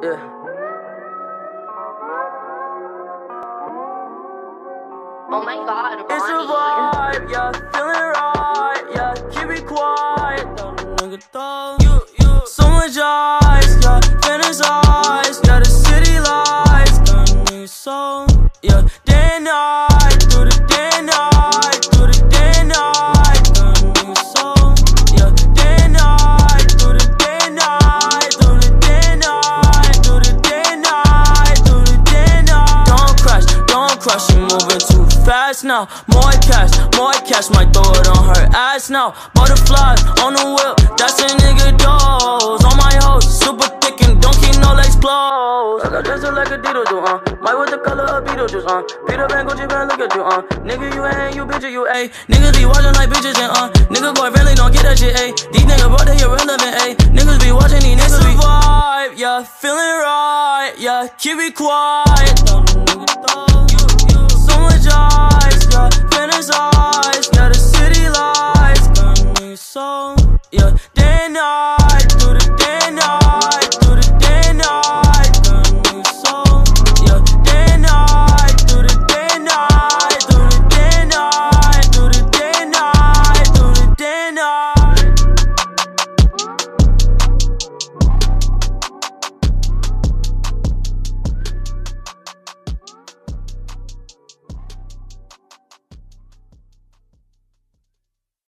Yeah. Oh my God, Ronnie. It's a vibe, yeah, feeling right, yeah, keep it quiet, don't nigga throw. You, so much ice, yeah, fantasize, yeah, the city lights, got niggas so, yeah, day and night, through the day and night, through the day and night, got niggas so, yeah, day and night, through the day and night, through the day and night, through the day and night, through the day and night. Don't crush, you moving too fast now. More cash, might throw it on her ass now. Butterflies on the whip, that's a nigga dose. On my hoes, super thick and don't keep no legs closed. I got dressed up like a Dito do, Might with the color of Beetlejuice, Peter Pan, Gucci Pan, look at you, Nigga, you ain't, you bitch, you, ayy. Niggas be watching like bitches and, nigga boy really don't get that shit, ayy. These niggas brought they irrelevant, ayy. Niggas be watching, these niggas be vibe, yeah, feeling right, yeah, keep it quiet.